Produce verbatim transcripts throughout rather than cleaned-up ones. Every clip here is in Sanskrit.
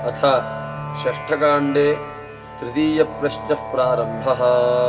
अथ षष्ठकाण्डे तृतीयप्रश्नः प्रारम्भः।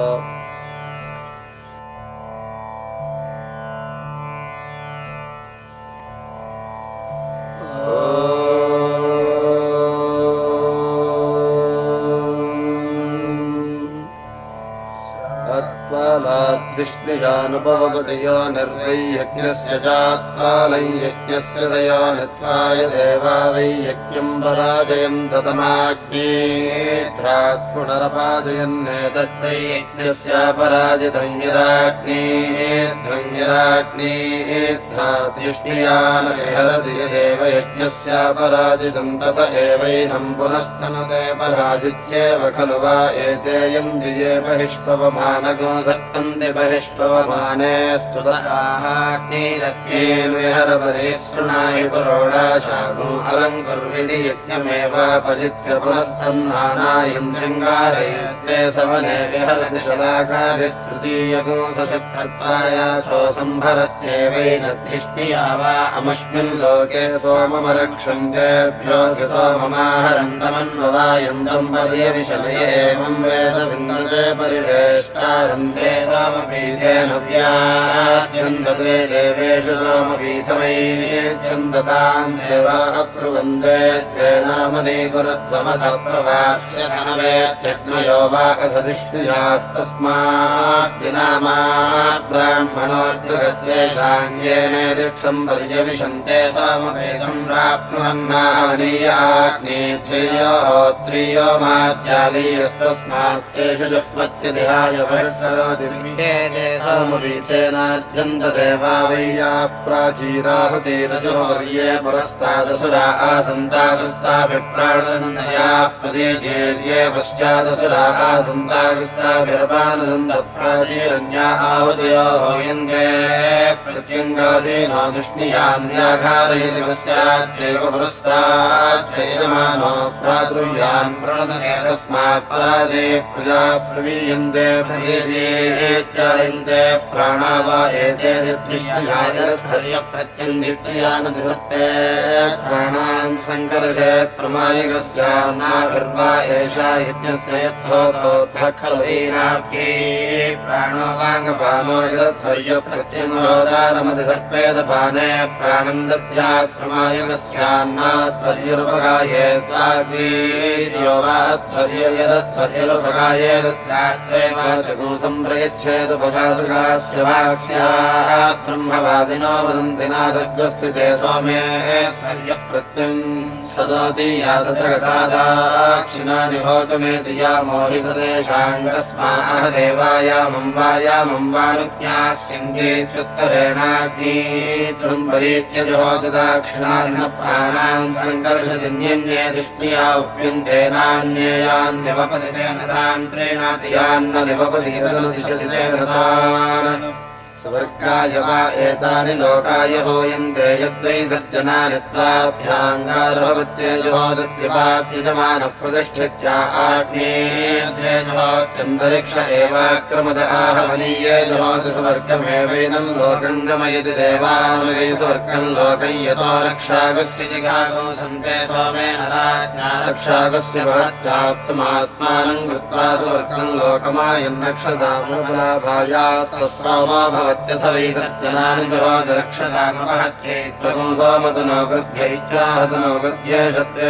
दिष्णिजानुपवपतियो निर्वै यज्ञस्य चात्पालै यज्ञस्य सयोनित्वाय देवा वै यज्ञम् पराजयन्त तमाग्नेऽध्रात् पुनरपाजयन्नेतद्वै यज्ञस्यापराजितम् यदाग्नेऽध्रम् यदाग्नेऽध्रात् दिष्णियान् विहरति यदेव यज्ञस्यापराजितम् तत एवैनम् पुनस्तनुते पराजित्येव खलु वा एते यन्ति ये बहिष्पवमानगो सत्पन्ति बहिष्पवमाने स्तुताग्निरग्नेन विहरपदे शृणाहि पुरोडाशागो अलङ्कुर्विधि यज्ञमेवापजित्य पुनस्तन्नानायन्द्रिङ्गारयत्वे समने विहरति शलाकाभिस्तृतीयगो सशक्तत्वायाथो सम्भरत्येवैनद्धिष्णिया वा अमुष्मिन् लोके सोममरक्षन्तेभ्यो सोममाहरन्तमन्ववायन्तम् पर्यविशलय एवं वेद विन्दते परिवेष्टारन्ते सोमपीठेन व्याद्यन्दते देवेषु सोमपीठमैच्छन्दताम् देवाः ब्रुवन्ते त्वेनामनि गुरुत्वमथ प्रवाप्स्य धनवेत्यग्नयो वा कथदिष्णुयास्तस्माद्दिनामा ब्राह्मणोद्युगस्तेषाङ्गेनेदिष्ठम् पर्यविशन्ते सोमपीठम् प्राप्नुवन्नावनीयाग्ने त्रियो होत्रियो माद्यालीयस्तस्मात् तेषु जुह्वत्यधिहाय भर्करोति विहेते सोमपीठेनार्जन्त देवा वैयाः प्राचीराहुतिरजुहोर्ये पुरस्तादसुरा आसन्तागस्ताभिप्राणदन्तयाः प्रतीचेर्ये पश्चादसुरा आसन्तागस्ताभिरपानदन्तप्राचीरन्या आहुतयो होयन्ते प्रत्यङ्गाधीनो दुष्णियान्याघारयति पश्चाच्चैव पुरस्ताच्चैयमानो भ्रातृयान् प्रणदते तस्मात् पराजेः प्रजा प्रवीयन्ते प्रतीचेत्यायन्ते प्राणा वा एते प्रत्यङ्गिष्णयानति सत्ते प्राणान् सङ्कर्षेत् प्रमायिकस्यान्नाभिर्वा एषा यज्ञस्य यत्थोतोऽर्थः खलु एनाभ्ये प्राणो वाङ्गपानो यदध्वर्य प्रत्यङ्गोदारमति सर्पेदपाने प्राणम् दध्यात् प्रमायकस्यान्नाध्वर्युपगायेत्वाग्वीर्यो वा अध्वर्य यदध्वर्युपगाये दत्तात्रेवाचको सम्प्रयच्छेदुपशासुकास्य वाक्स्यात् ब्रह्मवादिनो वदन्ति नासर्गस्थिते सोमे ध्वर्यः प्रत्यम् सदोति या तथगतादाक्षिणानि होतुमेति या मोहि सदेशाङ्गस्माः देवायामं वायामं वानुज्ञास्यन्तीत्युत्तरेणाग्नीत्वं परीत्यजुहोति दाक्षिणानि न प्राणान् सङ्कर्षतिन्यन्ये दिष्णिया उप्यन्ते नान्येयान्यवपति तेन तान् प्रीणाति यान्न निवपति यदनुदिशति तेन तान् स्वर्गाय वा एतानि लोकाय होयन्ते यद्वै सज्जनानि त्वाभ्याङ्गारोपत्ये जुहोदत्यपात्यजमानः प्रतिष्ठित्या आग्नेऽध्रे जुहोत्यन्तरिक्ष एवाक्रमद आहवनीये जुहोति स्वर्गमेवैनं लोकं गमयति देवान् वै स्वर्गं लोकं यतो रक्षागस्य जिघागो सन्ते सोमेन राज्ञा रक्षागस्य महत्याप्तमात्मानं कृत्वा स्वर्गं लोकमायन् रक्षसामलाभायात् तस्सोमो भवति यथ वै सज्जनानि जुहोति रक्षसामपहत्यै त्वं सोमतनो गृध्यैत्याहतनो गृध्ये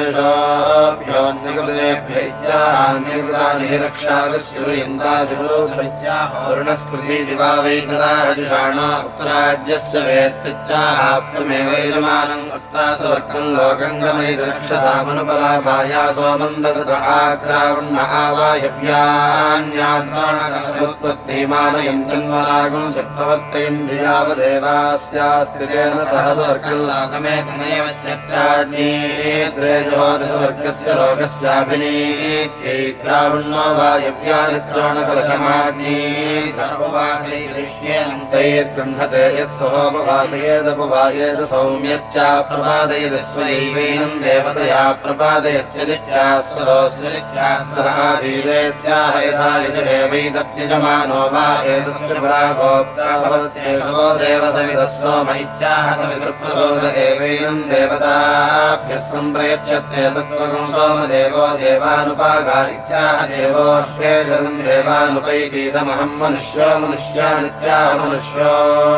शत्वेषोऽभ्योऽन्यकृतेभ्यैत्याहान्यकृतानि हि रक्षागस्य ऋयन्तासि पुरोधैत्याहोर्णस्कृती दिवा वै तदा जुषाणो उत्तराज्यस्य वेत्तित्याहाप्तमेवैजमानं कृत्वा स्वर्गं लोकं गमयति रक्षसामनुपलाभाया सोमं ददत आग्रावण्ण आवायव्यान्याद्वाणकसमुत्पत्तिमानयन्तन्वरागं प्रवर्तयन्ति यावदेवास्यास्तितेन सह स्वर्गं लोकमेकमेव त्यक्ताग्नेऽध्रे जुहोति स्वर्गस्य लोकस्याभिनीत्यै ग्रावण्णो वायव्यानि द्रोणकलशमाग्नेऽन्तैर्गृह्णते यत्सहोपवासयेदपवायेद सौम्यच्चाप्रपादयद स्वैवैनं देवतया प्रपादयत्यदित्यास्वरोऽस्यदित्यास्वरासीदेत्याह यथा यजरेवैतत्यजमानो वा एतस्य प्रागोक्ता भवत्येषवो देवसविदः सोम इत्याह सवितृप्रसोद एवैनम् देवताभ्यः सम्प्रयच्छत्येतत्त्वगुं सोमदेवो देवानुपागा इत्याह देवोऽह्येषम् देवानुपैतीतमहम् मनुष्यो मनुष्यानित्याह मनुष्यो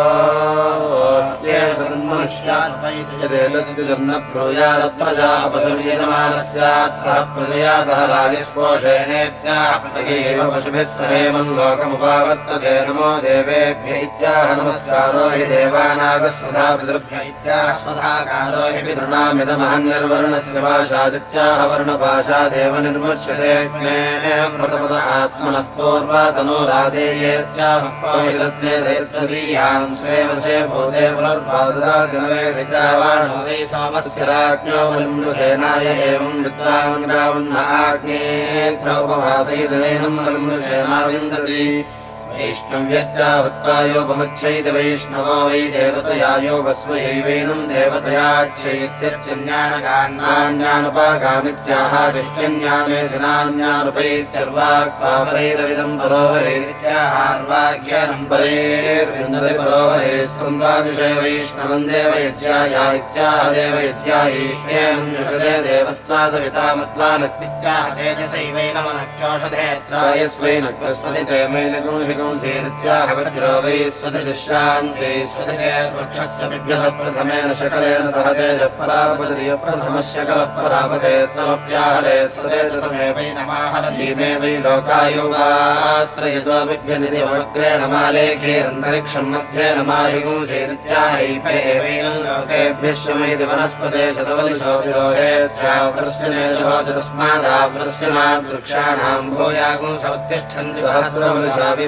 यदेतद्विजन्न ब्रूयादप्रजा अपसर्यजमानः स्यात् सह प्रजया सह राजस्पोषेणेत्याह प्रजयैव पशुभिः सहेमम् लोकमुपावर्तते नमो देवेभ्य इत्याह नमस्कारो हि देवानागस्वधा पितृभ्य इत्याह स्वधाकारो हि पितॄणामिदमहन्निर्वर्णस्य पाशादित्याह वर्णपाशादेव निर्मुच्यते प्रतपद आत्मनः पूर्वातनोरादेयेत्याह पौहितत्वे दैत्यसीयाम् श्रेवसे भूते पुनर्भाददादिनवेदिग्रावाणो वै सोमस्य राज्ञो मलिम्नुसेनाय एवम् विद्वान् ग्रावन्न आग्नेऽत्रौपवासैदनैनम् मलिम्नुसेना विन्दति वैष्णव्यत्याहुत्वायोपमुच्चैति वैष्णवो वै देवतया योगस्वयैवैनम् देवतयाच्छैत्यत्यज्ञानकान्नान्यानुपागामित्याह दिह्यज्ञानेति नान्यानुपैत्यर्वाक्पापरैरविदम् परोवरैरित्याहार्वाज्ञानम् परेर्विन्दति परोवरैस्त्वन्द्वादिशे वैष्णवम् देवयज्ञाया इत्याह देवयज्ञायैह्येनम् दृशते देवस्त्वा सविता मत्वा नक्तित्याह तेजसैवैनमनक्षोषधेत्रायस्वैनक्वस्वति ते मैनगुंहि सेनित्याह वज्रो वै स्वधिशान्ते स्वधिवृक्षस्य बिभ्यः प्रथमेन शकलेन सह तेजः परापदरिय प्रथमः शकलः परापदेत्तमप्याहरेत् स तेजसमेवैनमाहरति मे वै लोकायोगात्र यतो बिभ्यति दिवग्रेण मालेखेरन्तरिक्षम् मध्येन माहिगुंसेनित्याहैपे एवैनम् लोकेभ्यः शमैति वनस्पते शतवलिशोऽभिरोहेत्यावृश्चनेजहोति तस्मादावृश्चनाद्वृक्षाणाम् भूयागुंसवत्तिष्ठन्ति सहस्रवलिशापि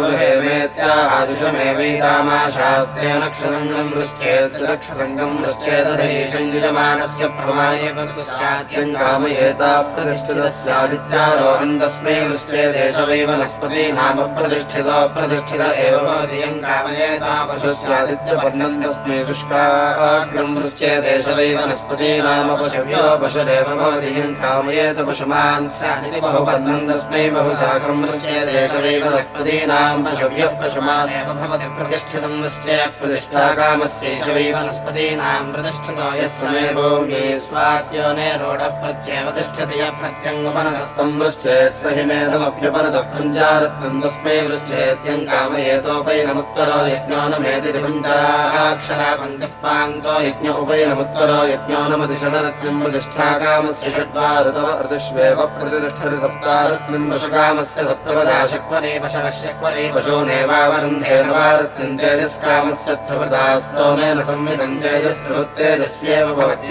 वैगुरुहेमेत्याहादिशमेवैरामाशास्तेन क्षसङ्गम् वृश्चेत् लक्षसङ्गम् वृश्चेदधैषम् यजमानस्य प्रमायकर्तुः स्यात्यम् कामयेता प्रतिष्ठितः स्यादित्यारोहम् तस्मै वृश्चेदेश वै वनस्पति नाम प्रतिष्ठितो प्रतिष्ठित एव भवति यम् कामयेता पशुः स्यादित्यपर्णम् तस्मै शुष्काग्रम् वृश्चेदेश वै वनस्पति नाम पशव्यो पशुरेव भवति यम् कामयेत पशुमान् स्यादिति बहुपर्णम् तस्मै बहुशाखम् वृश्चेदेश वै वनस्पति नाम पशव्यः पशुमानेव भवति प्रतिष्ठितम् वृश्चेत् प्रतिष्ठाकामस्यैष वै वनस्पतीनाम् प्रतिष्ठितो यः समे भूम्यै स्वाद्योने रोढः प्रत्येव तिष्ठति यः प्रत्यङ्गुपनतस्तम् वृश्चेत् स हि मेधमप्युपनतः पञ्चारत्नम् तस्मै वृश्चेत्यम् कामयेतोपैनमुत्तरो यज्ञो न मेदिति पञ्चाक्षरा पङ्क्तिः पान्तो यज्ञ उपैनमुत्तरो यज्ञो न मतिषडरत्नम् प्रतिष्ठाकामस्य षड्वारतव ऋतिष्वेव प्रतिष्ठति सप्तारत्नम् पशुकामस्य सप्तपदाशक्वरे पशवश्यक्वरे पशूनेवावरुन्धेन वारत्नम् तेजस्कामस्य त्रिवृतास्तोमेन संविदम् तेजस्त्रिवृत्तेजस्वेव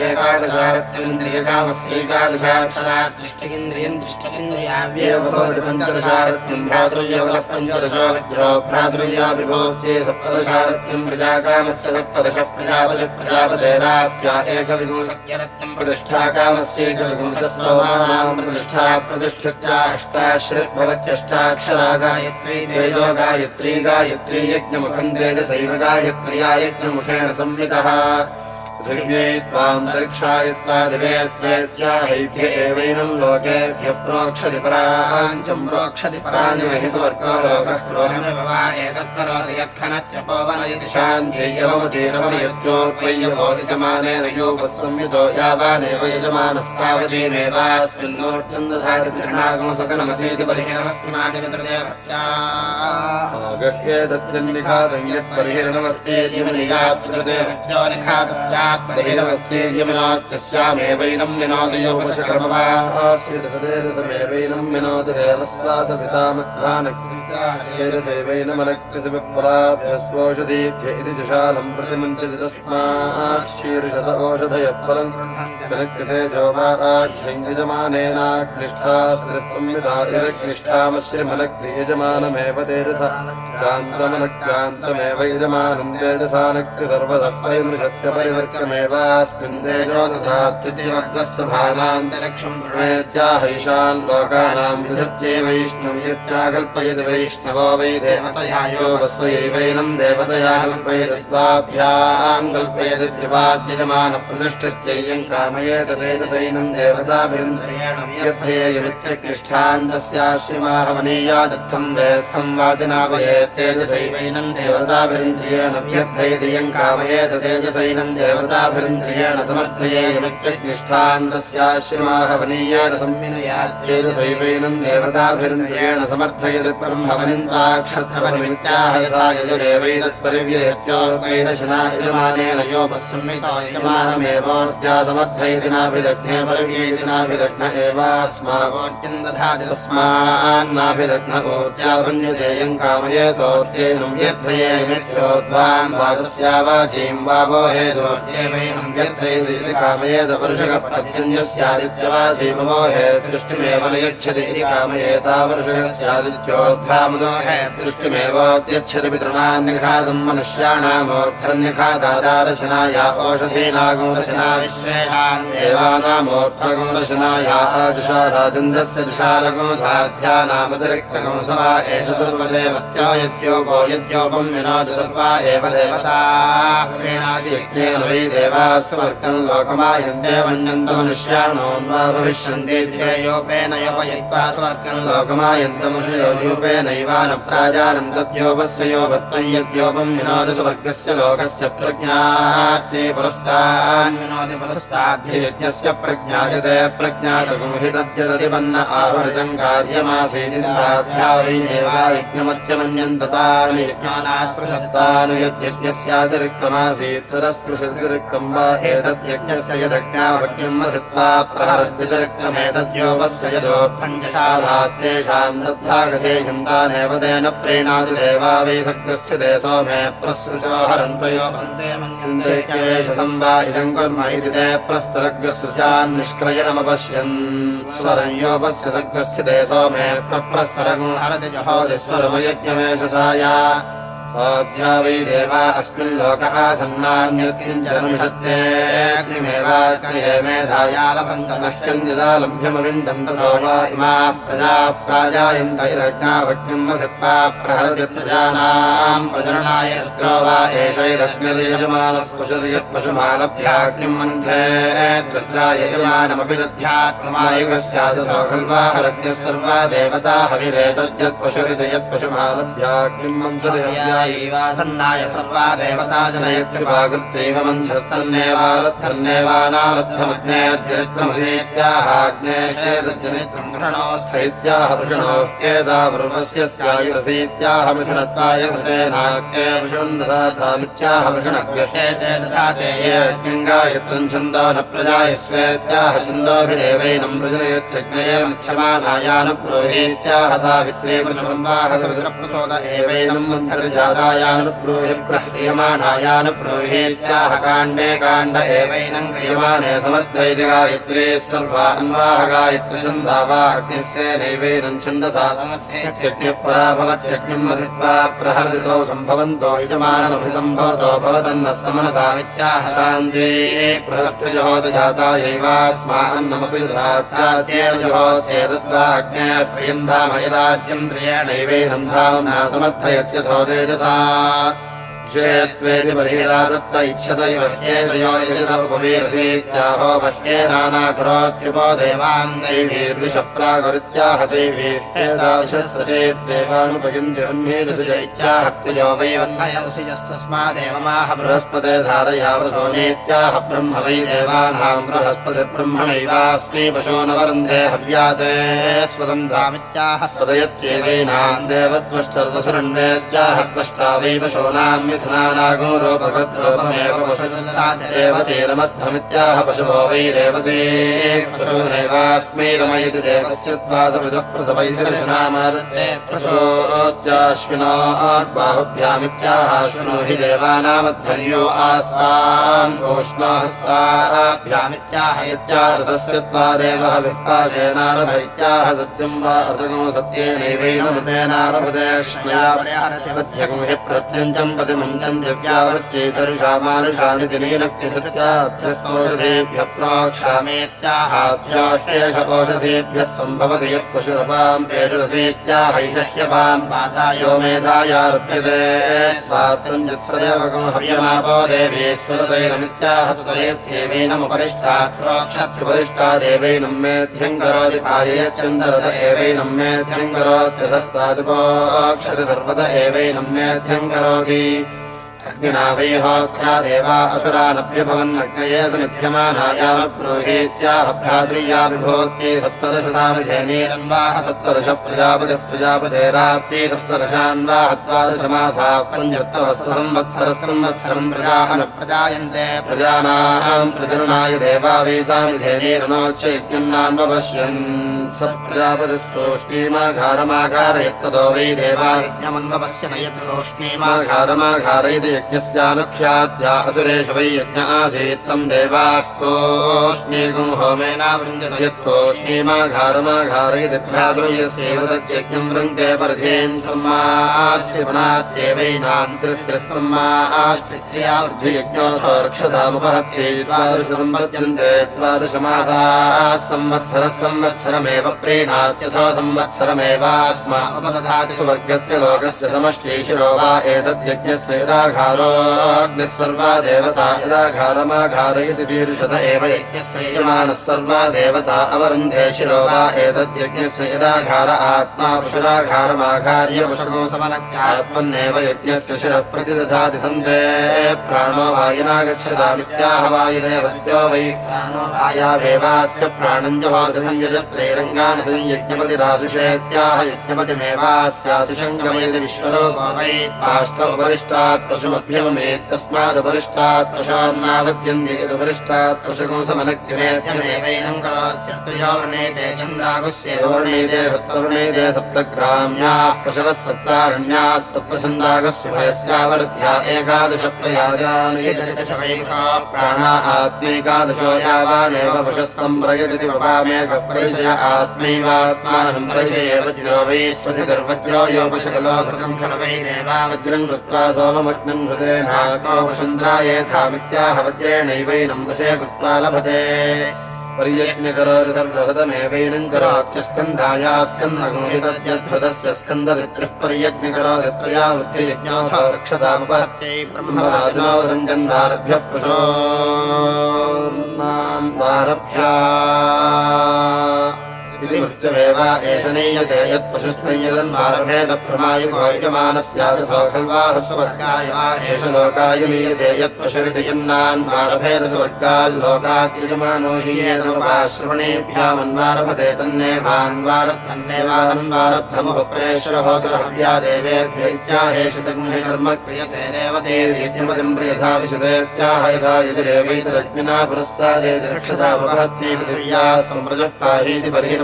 भवत्येकादशारत्नमिन्द्रियकामस्यैकादशाक्षरा दृष्टिकिन्द्रियम् दृष्टिकिन्द्रियाव्येव भवति पञ्चदशारत्नम् भ्रातृयवलः पञ्चदशो विद्रो भ्रातृया विभोक्ते सप्तदशारत्नम् प्रजाकामस्य सप्तदशः प्रजापतिः प्रजापतेराप्त्या एकविंशत्यरत्नम् प्रतिष्ठाकामस्यैकविंशस्तोमानाम् प्रतिष्ठा प्रतिष्ठित्या अष्टाश्रिर्भवत्यष्टाक्षरा गायत्री तेजो गायत्री गायत्री यज्ञमुखम् तेजसैव गायत्र्या यज्ञमुखेन संवितः पृथिव्यै त्वान्तरिक्षायत्वा दिवेत्वेत्याहैभ्य एवैनम् लोकेभ्यः प्रोक्षति पराञ्चम् प्रोक्षति परान्यमहि सुवर्गो लोकः क्रोधमिव वा एतत्करोति यत्खनत्यपोवनयति शान्त्यैरवमतीरवमयत्योर्पय्यभोदिजमानेन योपः संवितो यावानेव यजमानस्तावतीमेवास्मिन् नोर्जम् दधाति पितृणागम् सकलमसीति परिहिरमस्मिनादिपितृदेवत्या आगह्येतद्यन्निखातम् यत्परिहिरणमस्तेतिमनियात् पितृदेवत्यो निखातस्या परिहिरमस्ति यमिनोत्यस्यामेवैनम् विनोदयोपशकर्मवास्येतमेवैनम् विनोद देवस्वासपितामध्वानक्तिवैवैनमनक्तिविप्राभ्यस्वोषधीभ्य इति जशालम् प्रतिमुञ्चति तस्मात् शीर्षत ओषधयः परम् जनक्तितेजो वा आज्ञयजमानेनाग्निष्ठा संविता इदग्निष्ठामश्रिमनक्ति यजमानमेव तेजसा कान्तमनक्कान्तमेव यजमानम् तेजसानक्ति सर्वतः परिमृशत्य परिवर्गमेवास्मिन् तेजो दधात्युतिमग्रस्तभानान्तरिक्षम् प्रणेत्याहैषान् लोकानाम् विधत्यै वैष्णव्यत्याकल्पयति वै वैष्णवो वै देवतया यो वस्वैवैनं देवतया कल्पयेत्वाभ्यां कल्पयेद्यवाद्यजमानः प्रतिष्ठित्ययं कामयेत तेजसैनं देवताभिरिन्द्रियेण व्यर्थयेयमित्यक्लिष्ठान्तस्याश्रिमाहवनीया दत्तं वेत्थं वादिनावयेत् तेजसैवैनं देवताभिरिन्द्रियेण व्यर्थयेदियं कामयेत तेजसैनं देवताभिरिन्द्रियेण समर्थयेयमित्यक्लिष्ठान्तस्याश्रिमाहवनीया संविनयात् तेजसैवैनं देवताभिरिन्द्रियेण समर्थयति ब्रह्मवनिन्द्वाक्षत्रपरिमित्याह यथा यजुरेवैतत्परिव्ययत्योर्वैदशना यजमानेन योपस्संहितो यजमानमेवोर्जा समर्थयति नाभिदग्ने परिव्ययति नाभिदग्न एवास्मावोर्जं दधाति तस्मान्नाभिदग्न ऊर्जा भञ्जतेयं कामयेतोर्जेनं व्यर्थयेमित्योर्ध्वां वादस्यावाचीं वावोहेदोर्जेवैनं व्यर्थयति इति कामयेत पुरुषः पर्जन्यस्यादित्यवाचीमवोहे दृष्टिमेव न यच्छति इति कामयेता पुरुषः स्यादित्योर्ध्वामुदोहे दृष्टिमेवोद्यच्छति पितॄणान्निघातं मनुष्याणामोऽर्थन्निघातादारशनाया ओषधीनागोरशना विश्वेषां देवानामोऽर्थगो रशनाया आजुषारादिन्द्रस्य दिशालगो साध्यानामतिरिक्तगो सवा एष सर्वदेवत्यो यद्योगो यद्योपं विनोति सर्वा एव देवताः प्रेणादियज्ञेन वै देवाः स्वर्गं लोकमायन्ते मन्यन्त मनुष्याणोऽन्वा भविष्यन्ति ध्येयोपेन योपयित्वा स्वर्गं लोकमायन्तमुषयो यूपेनैवान प्राजानं तद्योपस्य योपत्वं यद्योपं विनोति स्वर्गस्य लोकस्य प्रज्ञात्ये पुरस्तान् विनोति पुरस्ताद्ध्यज्ञस्य प्रज्ञायते प्रज्ञातगं हि तद्यदतिपन्न आहृतं कार्यमासीदिति साध्या वै देवा यज्ञमत्यमन्यन्ततानि यज्ञानास्पृशत्तानि यद्यज्ञस्यातिरिक्तमासीत् तदस्पृशतिरिक्तं वा एतद्यज्ञस्य यदज्ञावज्ञं मथित्वा प्रहरद्यतिरिक्तमेतद्योपस्य यदोत्थं यशाधात्तेषां तद्भागधेयं तानेव तेन प्रीणाति देवा वै सकृच्छ्यते सोमे प्रसृजो हरन् प्रयोपन्ते मन्यन्ते यज्ञवेशसं वा इदं कर्म इति ते प्रस्तरग्रसृजान्निष्क्रयणमपश्यन् स्वरं योपस्य सकृच्छ्यते सोमे प्रप्रस्तरगं हरति जहोति स्वरमयज्ञवेशसाया साध्या वै देवा अस्मिन् लोकः सन्नान्यत्किञ्चनमिषत्तेऽग्निमेवाग्नये मेधाया लभन्त नह्यं यदा लभ्यमविन्दं ततो वा इमाः प्रजाः प्राजायन्त यदग्नावग्निं वधित्वा प्रहरति प्रजानां प्रजननाय रुद्रो वा एष यदग्निर्यजमानः पशुर्यत्पशुमालभ्याग्निं मन्थे रुद्राय यजमानमपि दध्याक्रमायुगस्यादसो खल्वाहरग्निः सर्वा देवता हविरेतद्यत्पशुरित यत्पशुमालभ्याग्निं मन्थति सन्नाय सर्वा देवता जनयत्कृपाकृत्यैव मञ्चस्तन्नेवालब्धमग्नेर्जनित्रमसीत्याहाग्नेर्षेदजनित्रं वृषणोऽस्थैत्याह वृषणोऽह्येदा वृषस्य स्यायुरसीत्याह मिथुनत्वाय कृतेनाग्ने वृषणं ददातामित्याह वृषणग्यशेते दधाते ये अग्निङ्गायत्रं छन्दो न प्रजाय स्वेत्याह छन्दोभिरेवैनं वृजनेत्यग्नये मध्यमानायानुब्रूहीत्याह सावित्री वृषणम्बाह सवितरप्रचोद एवैनं मन्थर जातायानुब्रूहि प्रह्रियमाणायानुब्रूहीत्याह काण्डे काण्ड एवैनं क्रियमाणे समर्थयति गायत्री सर्वा अन्वाह गायत्री छन्दा वा अग्निस्येनैवैनं छन्दसा समर्थयत्यग्निः परा भवत्यग्निं मथित्वा प्रहर्दितो सम्भवन्तो यजमानमभिसम्भवतो भवतन्नः समनसामित्याह शान्ति प्रहर्तृजहोति जातायैवास्मान्नमपि दधात्यात्येन जहोत्येतद्वा अग्नेः प्रियं धाम यदाज्यं प्रियेणैवैनं धाम्ना समर्थयत्यथो तेजसा चेत्वेति बहिरादत्त इच्छत इव ह्येषयो यजतोपवीरसीत्याहो बह्येनानाकरोत्युपो देवान् दैवीर्विषः प्रागुरित्याह दैवीर्हेताविशस्सतेद्देवानुपयन्ति वह्नेदुषिजैत्याहत्वयो वै वह्नयौषिजस्तस्मादेवमाह बृहस्पते धारयावसोमेत्याह ब्रह्म वै देवानां बृहस्पतिर्ब्रह्मणैवास्मै पशूनवरुन्धे हव्याते स्वतन्त्रामित्याह स्वदयत्येवैनां देवत्वष्टर्वसुरन्वेत्याह त्वष्टा वै पशूनां मिथुनानागो रूपकृद्रूपमेव पशुरेवतीरमध्वमित्याह पशुभो वै रेवती पशूनैवास्मै रमयति देवस्य त्वासविदुः प्रसवैति दर्शनामादत्ते प्रसूत्याश्विनोर्बाहुभ्यामित्याहाश्विनो हि देवानामध्वर्यो आस्ताम् ओष्णोहस्ताभ्यामित्याह इत्याहृतस्य त्वादेवः विप्पाशेनारभैत्याह सत्यं वा ऋतगो सत्येनैवैनमृतेनारभते कृष्णया परिहरति वध्यगं हि प्रत्यञ्चं प्रतिमं मञ्चन् दिव्यावृत्यै दर्शामानुषानि दिनीनक्तिधृत्याभ्यस्तोषधेभ्यः प्रोक्षामेत्याहाभ्योष्टेषोषधेभ्यः सम्भवति यत् पशुरपाम् पेरुरसीत्याहैषह्यपाम् पादायो मेधायारभ्यते स्वात्रम् यत्सदेवकम् हव्यमापो देवीश्वरतैनमित्याह सुतयेत्येवैनमुपरिष्टात् प्रोक्षाभ्युपरिष्टा देवैनम् मेध्यम् करोति पाययत्यन्तरत एवैनम् मेध्यम् करोत्यधस्तादुपोक्षति सर्वत एवैनम् मेध्यम् करोति अग्निना वैहोत्रा देवा असुरानभ्यभवन्नग्नये समिध्यमानायामब्रूहीत्याह भ्रातृया विभूत्यै सप्तदशसामिधेनीरन्वाह सप्तदश प्रजापतिः प्रजापतेराप्त्यै सप्तदशान्वाह द्वादशमासाः पञ्चत्ववत्सरः संवत्सरम् प्रजाः न प्रजायन्ते प्रजानाम् प्रजननाय देवा वै सामिधेनीरनोच्चयज्ञम् नान्वपश्यन् स प्रजापतिस्तोष्णीमाघारमाघारयत्ततो वै देवा यज्ञमन्वपश्यन यद्रोष्णीमाघारमाघारयति यज्ञस्यानुख्यात्या असुरेषु वै यज्ञ आसीत् तम् देवास्तोष्णीगुम् होमेनावृञ्जत यत्तोष्णीमाघारमाघारयति भ्रातृयस्यैव तद्यज्ञम् वृङ्क्ते परधीम् सम्माष्टिपनात्येवैनान्तिस्त्रिस्सम्माष्टित्र्यावृद्धियज्ञोऽथो रक्षतामुपहत्यै द्वादशसम्पद्यन्ते द्वादशमासाः संवत्सरः संवत्सरमेव प्रीणात्यथो संवत्सरमेवास्मा उपदधाति सुवर्गस्य लोकस्य समष्टीशिरो वा एतद्यज्ञस्य यदाघारोऽग्निः सर्वा देवता यदाघारमाघारयति शीर्षत एव यज्ञस्य यजमानः सर्वा देवता अवरुन्धे शिरो वा एतद्यज्ञस्य यदाघार आत्मा पशुराघारमाघार्य पशुको समनक्त्यात्मन्नेव यज्ञस्य शिरः प्रतिदधाति सन्ते प्राणो वायुना गच्छतामित्याह वायुदेवत्यो वै प्राणो वायावेवास्य प्राणम् जुहोति संयजत्रैरङ्गानि संयज्ञपतिराशुषेत्याह यज्ञपतिमेवास्याशुषङ्गमयति विश्वलोको वै त्वाष्ट उपरिष्टात् पशुमभ्यममेत् तस्मादुपरिष्टात् पशोर्नावद्यन्ति यदुपरिष्टात् पशुकं समनक्तिमेध्यमेवैनम् करोत्यस्तुयो वृणीते छन्दागुस्येव वृणीते सप्तवृणीते सप्तग्राम्याः पशवः सप्तारण्याः सप्तछन्दागस्युभयस्यावरुद्ध्या एकादश प्रयाजानुयदशवैषाः प्राणा आत्मैकादशो यावानेव पशुस्तम् प्रयजति वपामेकः परिशय आत्मैवात्मानम् परिशये वज्रो वै स्वधिर्वज्रो यो पशकलो घृतम् खलु वै देवा वज्रम् कृत्वा सोममग्नम् हृदेनाको वसुन्द्रायेथामित्याह वज्रेणैवैनम् दशे कृत्वा लभते पर्यज्ञकरोति सर्वहृतमेवैनम् करोत्यस्कन्धायास्कन्नगुणितद्यद्भुतस्य स्कन्ददित्रिः पर्यज्ञकरोति त्रयावृद्धियज्ञोऽथो रक्षतामुपहत्यै ब्रह्मवादिनोदञ्जन्वारभ्यः पशोर्नाम्वारभ्या मृत्युमेव एष नीयते यत्पशुस्तन्यदन्वारभेदप्रमायुगो यजमानस्यादथो खल्वाहस्वर्गाय वा एष लोकाय नीयते यत्पशुरिति यन्नान्वारभेदस्वर्गाल्लोकात् यजमानो हीयेतमुपाश्रवणेभ्यामन्वारभते तन्नेवान्वारब्धमेवानन्वारब्धमुपप्रेष्यहोतरहव्या देवेभ्य इत्याहेष तग्महि कर्म क्रियते रेवतेर्यज्ञपतिम् प्रियथा विशदेत्याह यथा यजुरेवैतरज्ञिना पुरस्तादेति रक्षसामुपहत्यै पृथिव्याः सम्प्रजः पाहीति बहिर्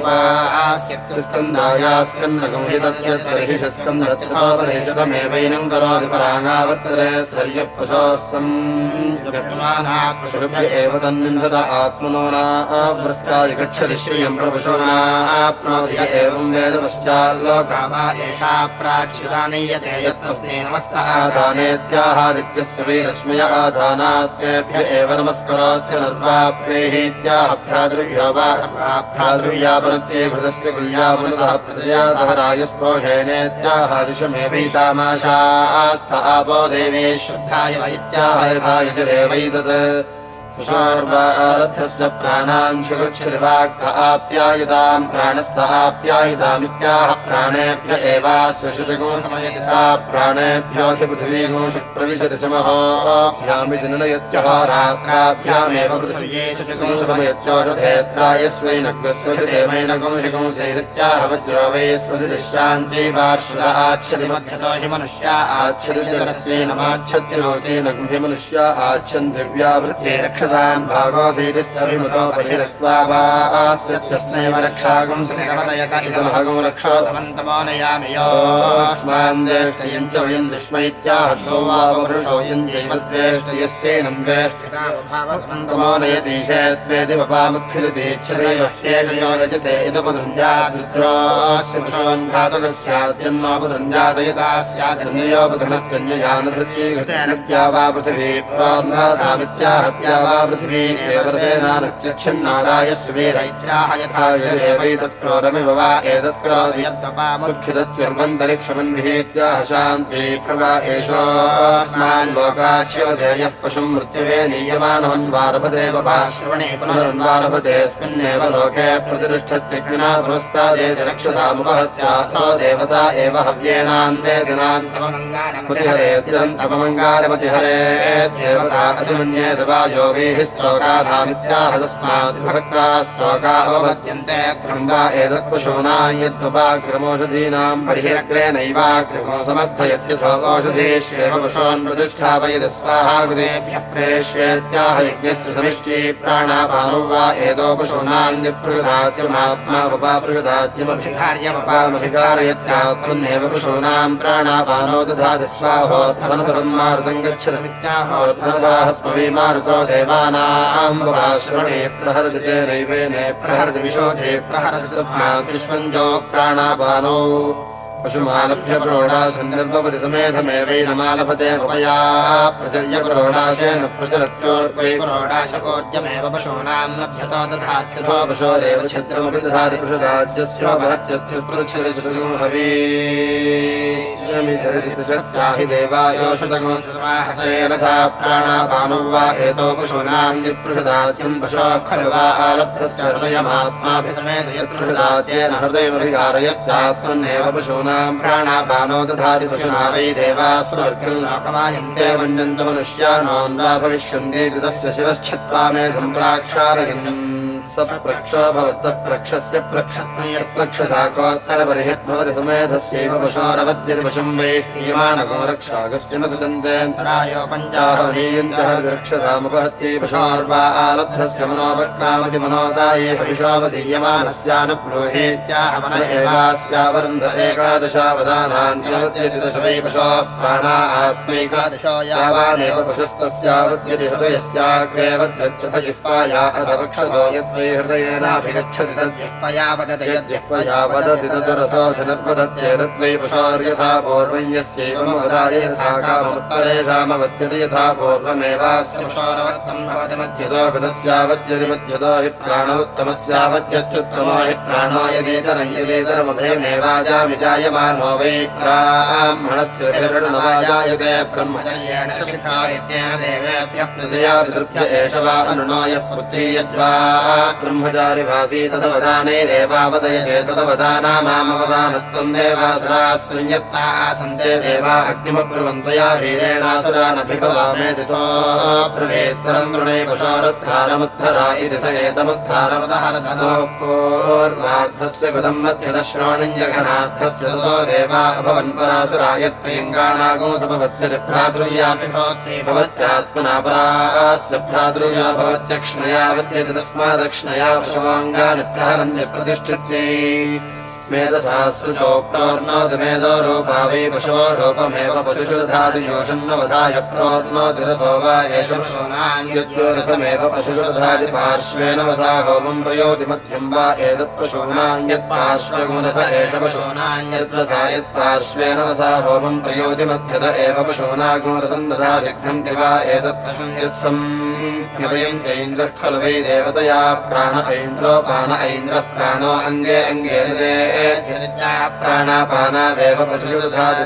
स्कन्दायास्कन्नगुहितद्यत्तर्हिषस्कन्धत्यथोपनिषदमेवैनम् करोति पराङ्गावर्तते धर्यः पशोस्संभ्य एव तन्निन्धत आत्मनो नाव्रस्काय गच्छति श्रियम् प्रपशो नाप्नोति य एवम् वेद पश्चाल्लोका वा एषा प्राच्युता नीयते यत्पत्नी नमस्तः आदानेत्याहादित्यस्य वै रश्मय आदानास्तेभ्य एव नमस्करोत्यनर्वा प्रेहीत्याह भ्रातृभ्यो वा भ्रातृव्यापनत्ये घृतस्य कुल्यापुनसः प्रजया सह राजस्पोषेणेत्याहादिशमेवैतामाशास्त आपो देवी श्रद्धाय वैत्याह यथा यजुरेवैतत् कुशोर्वारथस्य प्राणांशुगच्छिवाक्थ आप्यायताम् प्राणस्थ आप्यायतामित्याह प्राणेभ्य एवास्य शुचिगुणसमयति सा प्राणेभ्योऽधिपृथिवीगुंशु प्रविशति समहोभ्यामिति निर्णयत्यहोरात्राभ्यामेव पृथिव्ये शुचिगुंसमयत्योषधेत्रायस्वैनग्रस्वधिदेवैनगुंशिगुंसैरित्याह वज्रो वै स्वधिशान्त्यै वार्षुर आच्छति मध्यतो हि मनुष्या आच्छदितरस्वैनमाच्छत्य लोकेन हि मनुष्या आच्छन् दिव्यावृत्ते रक्ष रक्षसाम् भागोऽसीतिस्थविमुतो बहिरक्त्वा वास्यत्यस्मैव रक्षागुं सनिरमदयत इदमहगुं रक्षोधमन्तमो नयामि योऽस्मान् द्वेष्टयम् च वयम् दुष्मैत्याहतो वावपुरुषो यम् जैवद्वेष्टयस्तेनम् द्वेष्टितावभावमन्तमो नयतीशेत्वेदि वपामुत्खिलितीच्छदैव ह्येष यो यजते इदुपदृञ्जाद्रुद्रोऽस्य पशोन्घातुकस्याद्यन्नोपदृञ्जादयिता स्यादन्ययोपदृणत्वन्ययानधृत्यै घृतेन त्या वा पृथिवी प्रोन्मातामित्याहत्या वा पृथिवी एव सेनानत्यच्छिन्नारायस्य वीर इत्याह यथा वैतत्क्रोरमिव वा एतत्क्रोरयद्वपामुत्खिदत्वर्मन्तरिक्षमन्विहीत्याह शान्ति प्रवा एषोऽस्मान् लोकाश्यवधेयः पशुम् मृत्युवे नीयमानमन्वारभदेव वा श्रवणे पुनरन्वारभतेऽस्मिन्नेव लोके प्रतिष्ठत्यग्निना पुरस्तादेति रक्षसामुपहत्यार्थो देवता एव हव्येनान्वेदिनान्तमङ्गारमतिहरेत्यरन्तमङ्गारमतिहरेत्येवता अधिमन्येत वायो वीः स्तोकानामित्याह तस्मात् विभक्ता स्तोका अवपद्यन्ते क्रम्बा एतत्पशूनां यद्वपाग्रमोषधीनां परिहिरग्रेणैवाग्रमो समर्थयत्यथो ओषधीष्वेव पशून् प्रतिष्ठापयति स्वाहा कृतेभ्यः प्रेष्येत्याह यज्ञस्य समिष्टि प्राणापानो वा एतो पशूनां निपृषदात्यमात्मा वपापृषदात्यमभिघार्यमपामभिघारयत्यात्मन्नेव पशूनां प्राणापानो दधाति स्वाहोत्फलपसंमारुतं गच्छदमित्याहोत्फलवाहस्मवी मारुतो देवानां वपाश्रवणे प्रहरति तेनैवेने प्रहरति विशोधे प्रहरति तस्मात् विश्वञ्जो प्राणापानो पशुमालभ्य प्रोढासन्निर्वपति समेधमेवैनमालभते वपया प्रचर्यप्रोढाशेन प्रचरत्योर्वै प्रोढाशकोर्जमेव पशूनां मध्यतो दधात्यथो पशोरेव छिद्रमपि दधाति पशुदाद्यस्योपहत्यस्युः हवीहि देवायोषुतगोषमाहसेन सा प्राणापानो वा एतो पशूनां निपृषदात्यं पशोः खलु वा आलब्धश्च हृदयमात्माभिसमेत यत्पृषदात्येन हृदयमभिघारयत्यात्मन्नेव पशूनां प्राणापानो दधाति पशुना वै देवाः स्वर्गं लोकमायन्ते मन्यन्त मनुष्याणां वा भविष्यन्ति तस्य शिरश्छत्वा मेधं प्राक्षारयन् स प्रक्षो भवत्तत्प्रक्षस्य प्रक्षत्वं यत्प्रक्षसाकोत्तरपरिहद्भवति सुमेधस्यैव पशोरवद्यर्पशुं वै क्रियमाणको रक्षागस्य न सुतन्तेऽन्तरायो पञ्चाहवनीयन्तः रक्षसामुपहत्यै पशोर्वा आलब्धस्य मनोपक्रामति मनोदाये हविषोपदीयमानस्यानुब्रूहीत्याह मन एवास्यावरुन्ध एकादशावदानान्यवद्यति दश वै पशोः प्राणा आत्मैकादशो यावानेव पशुस्तस्यावद्यति हृदयस्याग्रे वद्यत्यथ जिह्वाया अथ वक्षसो यद्वै हृदयेनाभिगच्छति तद्विह्वया वदति यद्विह्वया वदति तदरसोऽधिनर्वदत्येतद्वै पशोर्यथा पूर्वं यस्यैवं वदाय यथा काममुत्तरेषामवद्यति यथा पूर्वमेवास्य पशोरवत्तं भवति मध्यतो गतस्यावद्यति मध्यतो हि प्राणोत्तमस्यावद्यत्युत्तमो हि प्राणो यदीतरं यदीतरमभयमेवाजामि जायमानो वै ब्राह्मणस्थिरभिर्णवाजायते ब्रह्मचर्येण शिक्षा इत्येन देवेभ्यः प्रजया पितृभ्य एष वा अनुनो यः पुत्री यज्वा ब्रह्मचारिभासी तदवदानैरेवावदयते तदवदानामामवदानत्वं देवासुराः संयत्ता आसन्ते देवा अग्निमब्रुवन्तया वीरेणासुरानभिभवामेति सोऽब्रवीत्तरं वृणे पशोरुद्धारमुद्धरा इति स एतमुद्धारमुदहरतनोः पूर्वार्धस्य कृतं मध्यदश्रोणिञ्जघनार्थस्य ततो देवा अभवन्परासुरा यत्प्रियङ्गाणागो समवद्यति भ्रातृयापि भवत्यै भवत्यात्मना परास्य भ्रातृया भवत्यक्ष्णया वद्यति तस्मादक्ष्णया पशवाङ्गानि प्रहरन्ति प्रतिष्ठित्यै मेधसा सृजो प्रोर्णोति मेधो रूपा वै पशो रूपमेव पशुषु दधाति योषन्नवधाय प्रोर्णोति रसो वा एष पशूनां पशुषु दधाति पार्श्वेन वसा होमं प्रयोति मध्यं वा एतत्पशूनां यत्पार्श्वगुणस एष पशूनां यद्वसा यत्पार्श्वेन वसा होमं प्रयोति मध्यत एव पशूनागुणरसं दधाति घ्नन्ति वा एतत्पशुं यत्सं इन्द्रः खलु वै देवतया प्राण ऐन्द्रोपान ऐन्द्रः प्राणो अङ्गे अङ्गेन दे प्राणापानावेव पशुषु दधाति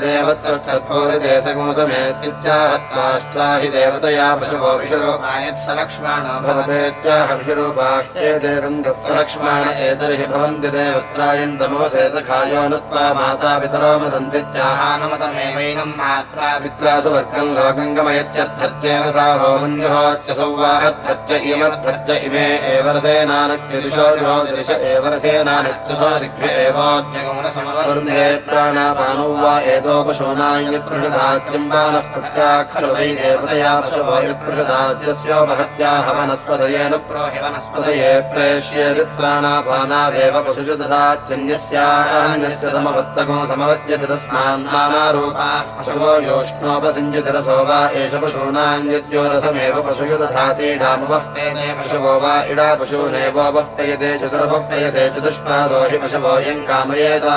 देवत्वष्टभूरिदेशगुंसमेत्याहत्वाष्ट्रा हि देवतया पशवो विषुरूपायत् स लक्ष्माणो भवतेत्याह विषुरूपाह्येते सन्तः स लक्ष्माण एतर्हि भवन्ति देवत्रायन्तमोऽसे सखायो नुत्वा माता पितरो मदन्तित्याहानुमतमेवैनं मात्रा पित्रा सुवर्गं लोकं गमयत्यर्थत्येव सा होमञ्जुहोत्यसौ वा अर्थत्य इमर्थत्य इमे एव रसेनानक्तिरिशो दिशो दिश एव रसेनानक्तिशो दिग्भ्य एव वरुन्धे प्राणापानौ वा एतो पशूनां यत्पृषदाच्यम्बानस्पत्या खलु वै देवतया पशवो यत्पृषदाच्यस्योपहत्याह वनस्पतयेन प्रोहि वनस्पतये प्रेष्येति प्राणापानावेव पशुषु दधात्यन्यस्यान्यस्य समवत्तको समवत्यति तस्मान्नानारूपाः पशवो योष्णोपसिञ्चितरसो वा एष पशूनां यद्योरसमेव पशुषु दधातीडामुपह्पेते पशवो वा इडा पशूनेवोपह्पयते चतुरपह्पयते चतुष्पादो हि पशवो यं कामयेता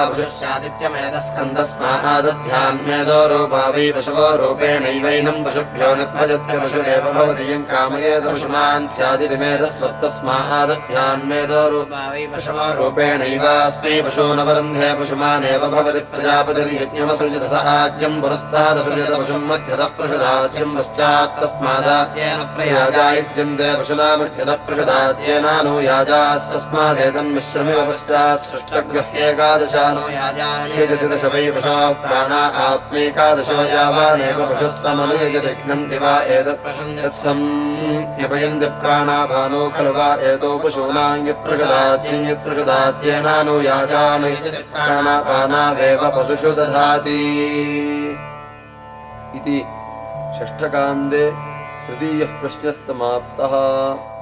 पशुस्यादित्यमेतस्कन्दस्मादध्यान्मेदो रूपा वै पशवो रूपेणैवैनं पशुभ्यो निभजत्य पशुरेव भवति यं कामयेत पशुमान् स्यादितिमेतस्वत्तस्मादध्यान्मेदो रूपा वै पशवो रूपेणैवास्मै पशूनवरुन्धे पशुमानेव भवति प्रजापतिर्यज्ञमसृजत स आज्यं पुरस्तादसृजत पशुं मध्यतः पृषदाज्यं पश्चात्तस्मादाज्येन प्रयाजा इत्यन्ते पशुना मध्यतः पृषदाज्येनानो याजास्तस्मादेतं मिश्रमिव पश्चात् सृष्टगृह्येकादशानो याजायजति दश वै पशवः प्राणा आत्मैकादशो यावानेव पशुस्तमनुयजति वा एतत्प्रशंसंयपयन्ति प्राणाभानो खलु वा एतो पशूनां यत्पृषदाज्यं यत्पृषदाज्येनानो याजानो यजति प्राणापानावेव पशुषु दधाति इति षष्ठकान्दे तृतीयः प्रश्नः समाप्तः।